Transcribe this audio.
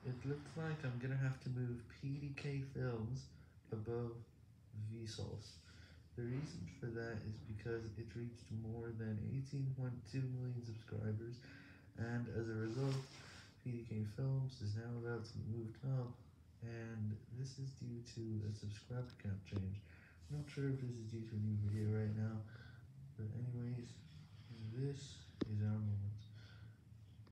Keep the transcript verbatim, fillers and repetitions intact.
It looks like I'm gonna have to move P D K Films above Vsauce. The reason for that is because it reached more than eighteen point two million subscribers, and as a result, P D K Films is now about to be moved up, and this is due to a subscriber count change. I'm not sure if this is due to a new video right now, but anyways, this is our moment.